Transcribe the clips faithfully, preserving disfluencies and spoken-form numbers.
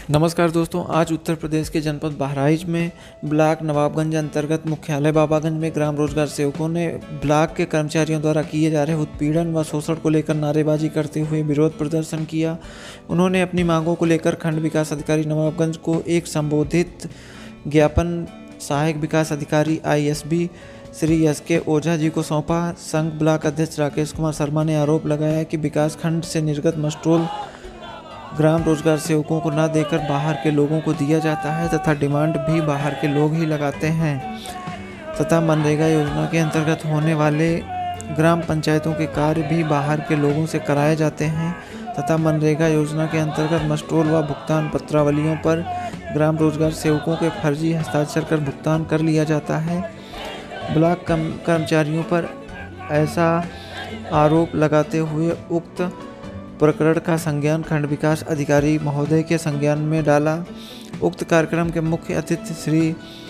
नमस्कार दोस्तों, आज उत्तर प्रदेश के जनपद बहराइच में ब्लॉक नवाबगंज अंतर्गत मुख्यालय बाबागंज में ग्राम रोजगार सेवकों ने ब्लॉक के कर्मचारियों द्वारा किए जा रहे उत्पीड़न व शोषण को लेकर नारेबाजी करते हुए विरोध प्रदर्शन किया। उन्होंने अपनी मांगों को लेकर खंड विकास अधिकारी नवाबगंज को एक संबोधित ज्ञापन सहायक विकास अधिकारी I S B Shri S K Ojha जी को सौंपा। संघ ब्लॉक अध्यक्ष राकेश कुमार शर्मा ने आरोप लगाया कि विकास खंड से निर्गत मस्टोल ग्राम रोजगार सेवकों को न देकर बाहर के लोगों को दिया जाता है तथा डिमांड भी बाहर के लोग ही लगाते हैं तथा मनरेगा योजना के अंतर्गत होने वाले ग्राम पंचायतों के कार्य भी बाहर के लोगों से कराए जाते हैं तथा मनरेगा योजना के अंतर्गत मस्टोल व भुगतान पत्रावलियों पर ग्राम रोजगार सेवकों के फर्जी हस्ताक्षर कर भुगतान कर लिया जाता है। ब्लॉक कर्मचारियों पर ऐसा आरोप लगाते हुए उक्त प्रकरण का संज्ञान खंड विकास अधिकारी महोदय के संज्ञान में डाला। उक्त कार्यक्रम के मुख्य अतिथि श्री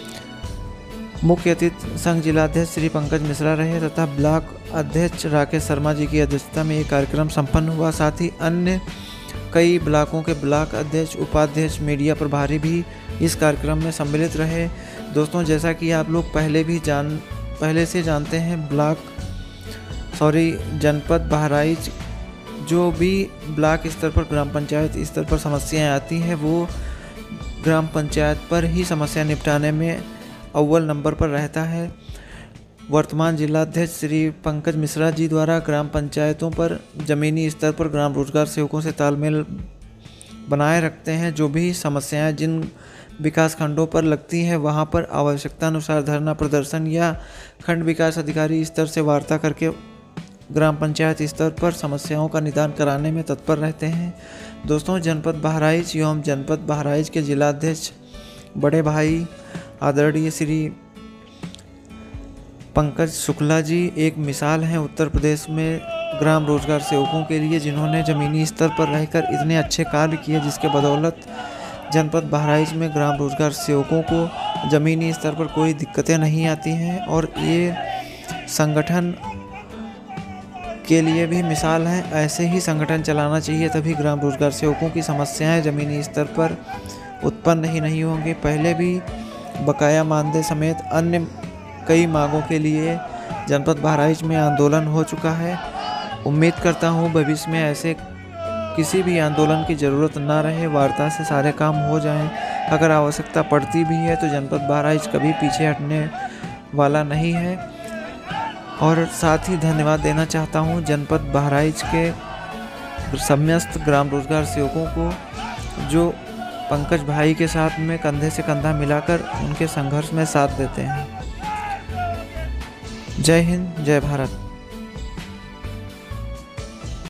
मुख्य अतिथि संघ जिलाध्यक्ष श्री पंकज मिश्रा रहे तथा ब्लॉक अध्यक्ष राकेश शर्मा जी की अध्यक्षता में ये कार्यक्रम संपन्न हुआ। साथ ही अन्य कई ब्लॉकों के ब्लॉक अध्यक्ष, उपाध्यक्ष, मीडिया प्रभारी भी इस कार्यक्रम में सम्मिलित रहे। दोस्तों, जैसा कि आप लोग पहले भी जान पहले से जानते हैं, ब्लॉक सॉरी जनपद बहराइच जो भी ब्लॉक स्तर पर, ग्राम पंचायत स्तर पर समस्याएं आती हैं वो ग्राम पंचायत पर ही समस्या निपटाने में अव्वल नंबर पर रहता है। वर्तमान जिलाध्यक्ष श्री पंकज मिश्रा जी द्वारा ग्राम पंचायतों पर ज़मीनी स्तर पर ग्राम रोजगार सेवकों से तालमेल बनाए रखते हैं। जो भी समस्याएं जिन विकास खंडों पर लगती हैं वहां पर आवश्यकता अनुसार धरना प्रदर्शन या खंड विकास अधिकारी स्तर से वार्ता करके ग्राम पंचायत स्तर पर समस्याओं का निदान कराने में तत्पर रहते हैं। दोस्तों, जनपद बहराइच एवं जनपद बहराइच के जिलाध्यक्ष बड़े भाई आदरणीय श्री पंकज शुक्ला जी एक मिसाल हैं उत्तर प्रदेश में ग्राम रोजगार सेवकों के लिए, जिन्होंने ज़मीनी स्तर पर रहकर इतने अच्छे कार्य किए जिसके बदौलत जनपद बहराइच में ग्राम रोजगार सेवकों को ज़मीनी स्तर पर कोई दिक्कतें नहीं आती हैं और ये संगठन के लिए भी मिसाल हैं। ऐसे ही संगठन चलाना चाहिए, तभी ग्राम रोजगार सेवकों की समस्याएं ज़मीनी स्तर पर उत्पन्न ही नहीं होंगे। पहले भी बकाया मानदेय समेत अन्य कई मांगों के लिए जनपद बहराइच में आंदोलन हो चुका है। उम्मीद करता हूं भविष्य में ऐसे किसी भी आंदोलन की ज़रूरत ना रहे, वार्ता से सारे काम हो जाएं। अगर आवश्यकता पड़ती भी है तो जनपद बहराइच कभी पीछे हटने वाला नहीं है। और साथ ही धन्यवाद देना चाहता हूं जनपद बहराइच के समस्त ग्राम रोजगार सेवकों को जो पंकज भाई के साथ में कंधे से कंधा मिलाकर उनके संघर्ष में साथ देते हैं। जय हिंद, जय भारत।